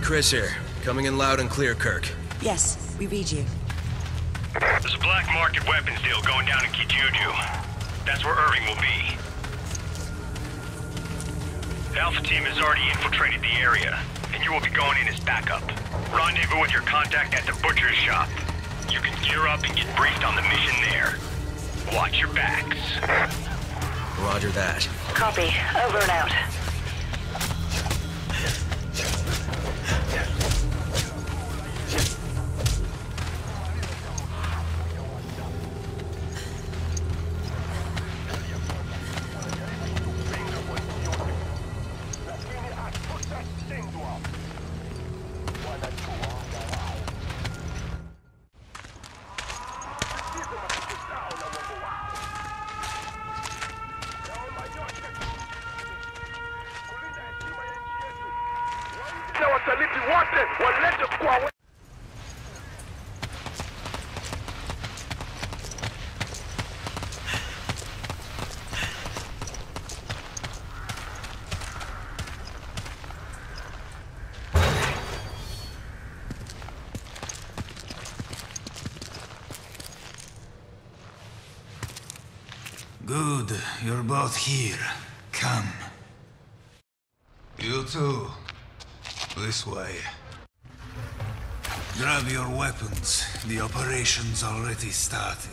Chris here. Coming in loud and clear, Kirk. Yes, we read you. There's a black market weapons deal going down in Kijuju. That's where Irving will be. The Alpha team has already infiltrated the area, and you will be going in as backup. Rendezvous with your contact at the butcher's shop. You can gear up and get briefed on the mission there. Watch your backs. Roger that. Copy. Over and out. Good, you're both here. Come. You too. This way. Grab your weapons. The operation's already started.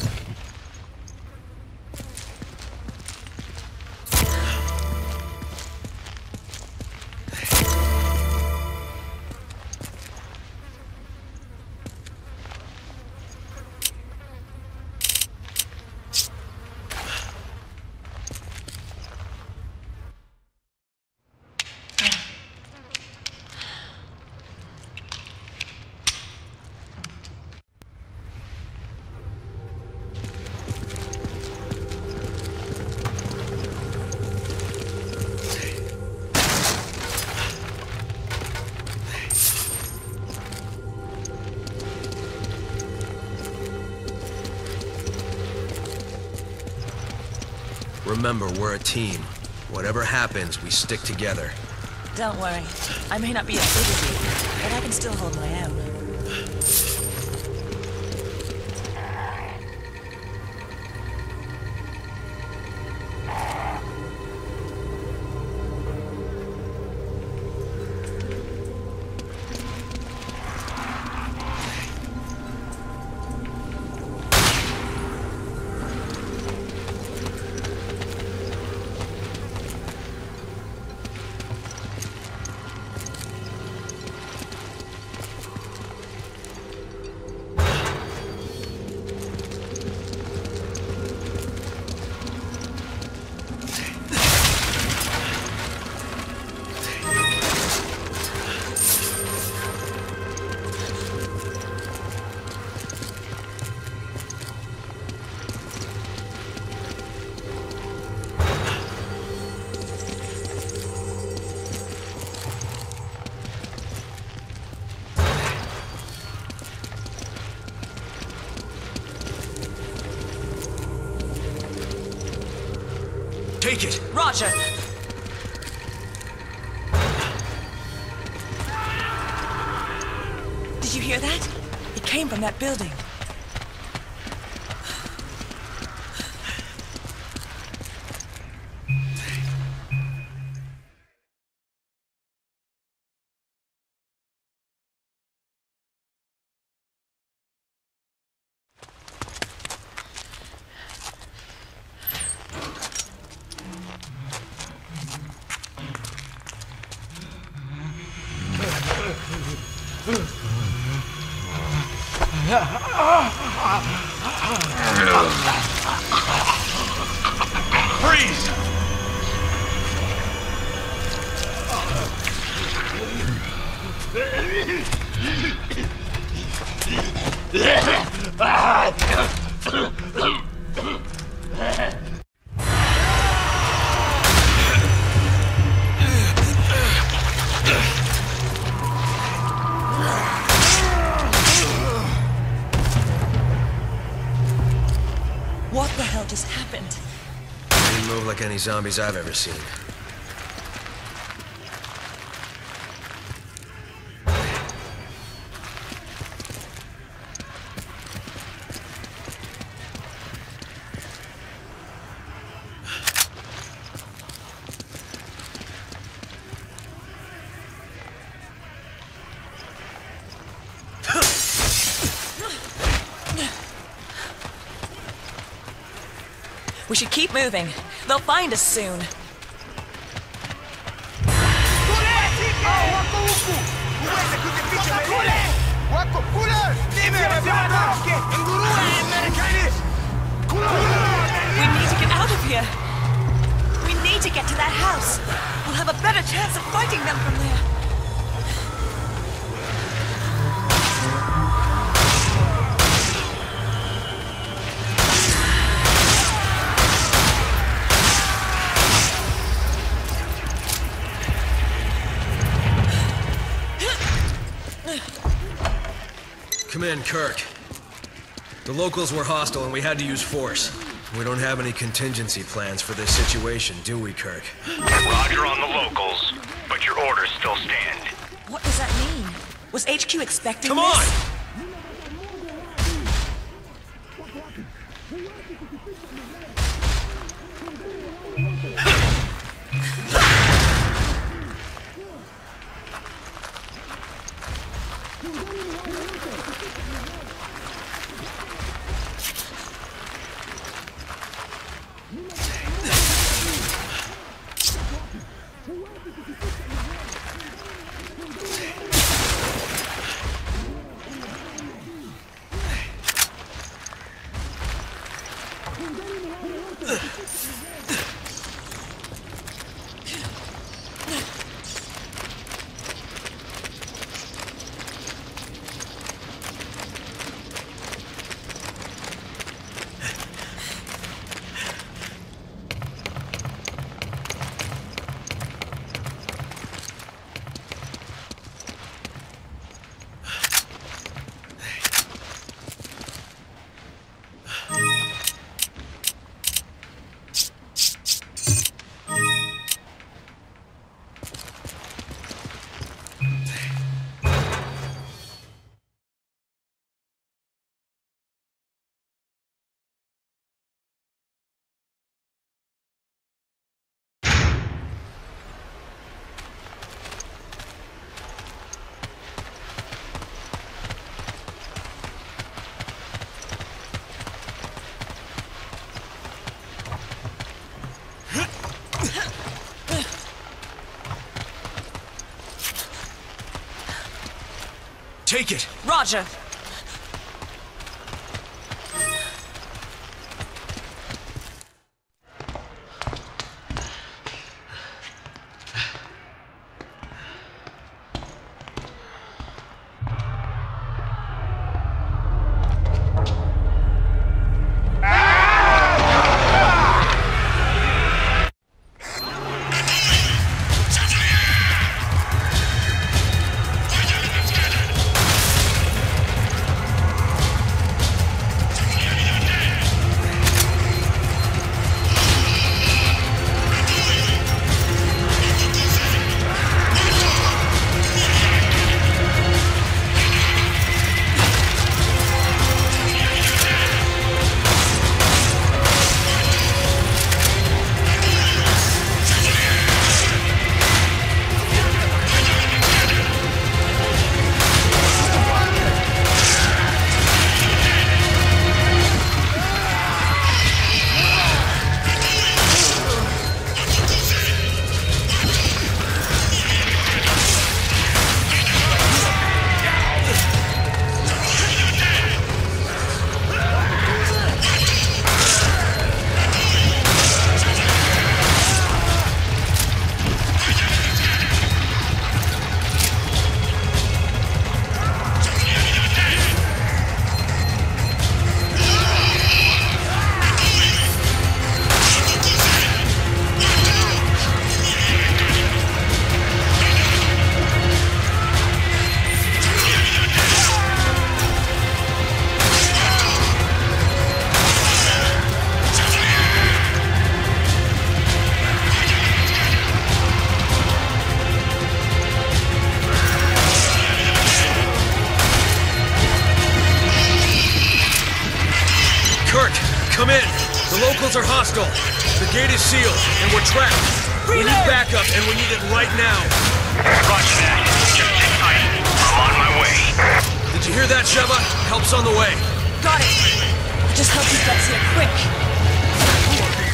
Remember, we're a team. Whatever happens, we stick together. Don't worry. I may not be as big as you, but I can still hold my own. Take it! Roger! Did you hear that? It came from that building. Freeze! What the hell just happened? Didn't move like any zombies I've ever seen. We should keep moving. They'll find us soon. We need to get out of here. We need to get to that house. We'll have a better chance of fighting them from there. Come in, Kirk. The locals were hostile and we had to use force. We don't have any contingency plans for this situation, do we, Kirk? Roger on the locals, but your orders still stand. What does that mean? Was HQ expecting Come this? on! Take it! Roger. Come in! The locals are hostile. The gate is sealed, and we're trapped. We need backup, and we need it right now. Roger that. Just sit tight. I'm on my way. Did you hear that, Sheva? Help's on the way. Got it. I just hope he gets here quick.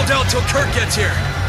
out till Kirk gets here.